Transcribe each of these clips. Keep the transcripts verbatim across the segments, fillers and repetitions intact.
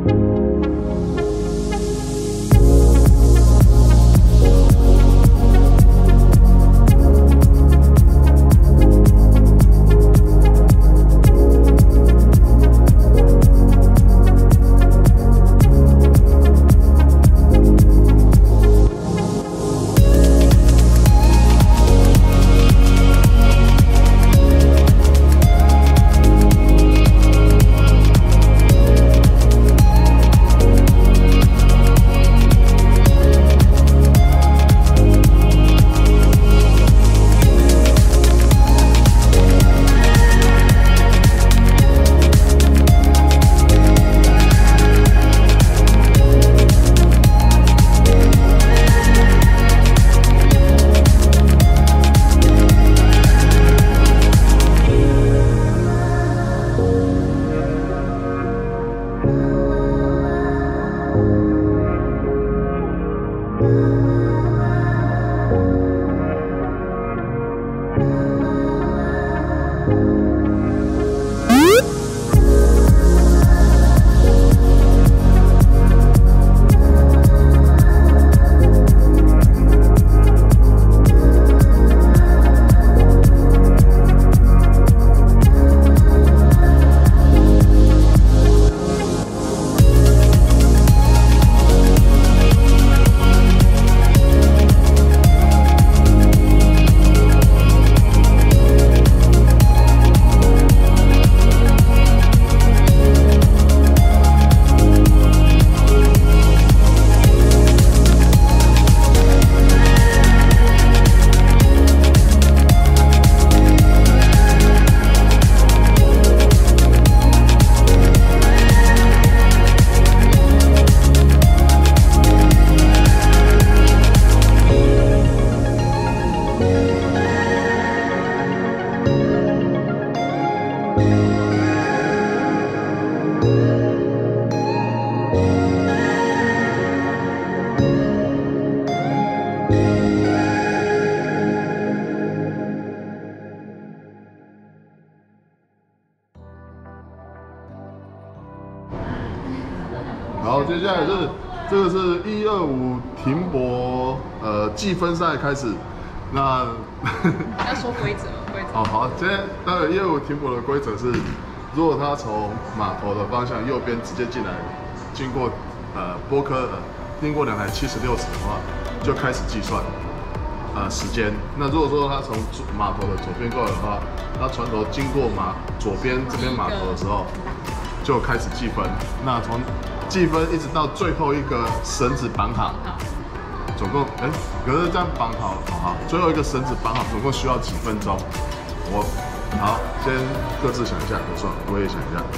好，接下来是这个是一二五停泊呃计分赛开始，那要说规则，规则。 哦好，今天那个一二五停泊的规则是，如果他从码头的方向右边直接进来，经过呃波科呃经过两台七十六尺的话，就开始计算呃时间。那如果说他从码头的左边过来的话，他船头经过码左边这边码头的时候，就开始计分。那从计分一直到最后一个绳子绑好，总共哎，可是这样绑好，好，最后一个绳子绑好，总共需要几分钟？我好，先各自想一下，我算，我也想一下。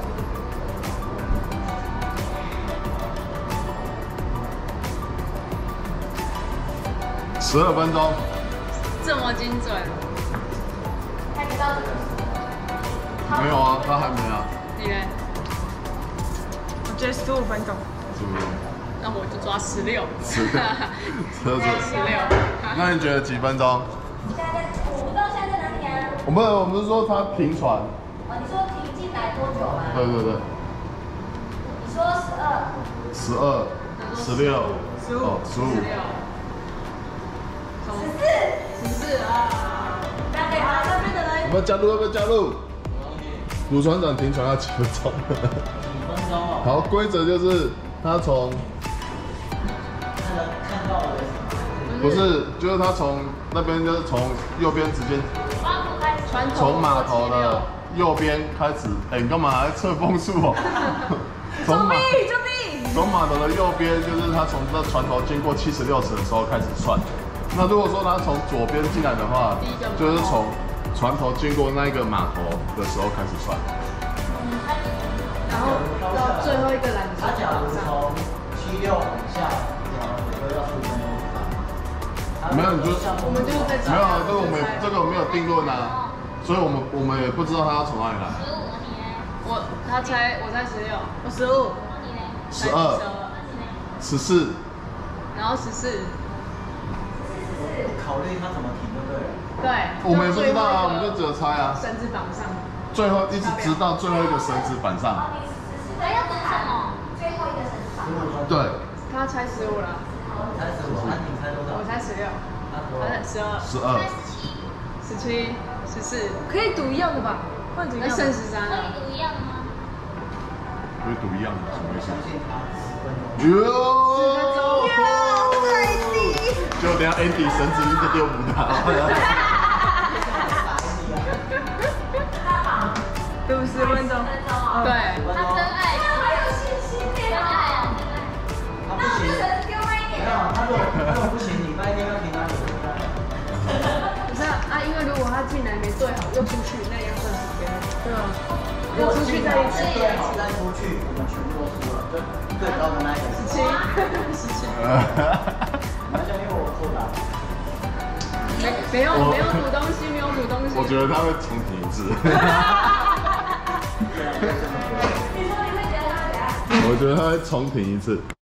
十二分钟， 这么精准？ 还没到这个。 没有啊，他还没啊。 你呢？ 我觉得十五分钟。 十五分钟。 那我就抓十六。 十六。车子。 十六。 那你觉得几分钟？ 现在在，我不知道现在在哪里啊。 我们我们是说他停船。 哦，你说停进来多久啊？ 对对对。 你说十二。 十二。十六。 十五。 哦，十五。 十四。 十四啊！ 那给好这边的人。 我们加入要不要加入？鲁船长停船要几分钟？ 几分钟哦。 好，规则就是他从看到看到了什么？ 不是，就是他从那边就是从右边直接船头从码头的右边开始。哎、欸，你干嘛还测风速哦？从码从码头的右边，就是他从那船头经过七十六尺的时候开始算。那如果说他从左边进来的话，就是从船头经过那个码头的时候开始算。 然后到最后一个缆车他假如从七六往下，然后你就要十五分钟半。 没有，你就我们就是在没有啊，这个我们这个没有定论啊，所以我们我们也不知道他要从哪里来。 我他猜我猜十六， 我十五。 十二、十四， 然后十四。 考虑他怎么停就对了。 对。 我们也不知道啊，我们就只有猜啊。 绳子绑上。 最后一直直到最后一个绳子绑上。 那要等什么？ 对， 他猜十五了， 猜十五，安婷猜多少？ 我猜十六， 他说他猜十二， 十二， 十七，十四， 可以赌一样的吧？换赌一那样的。 剩十三了。 可以读一样的吗？ 不是赌一样的，什么意思？ 我相信他十分钟。 哟， 太低。 就等下 Andy 绳子一直丢不到。 赌十分钟。 对， 他真爱，他有信心耶，真爱啊！ 他不行， 丢慢一点。 没有，他如果他如果不行，礼拜天要停哪里？ 不是啊，因为如果他进来没对好又出去，那要算时间。 对啊。 又出去再一次， 对好再出去，我们全部都输了，就最高的那一个十七，十七。 那就因为我错的。 没没有没有赌东西，没有赌东西。 我觉得他会重提一次。 你说你会觉得他怎样？ 我觉得他会重提一次。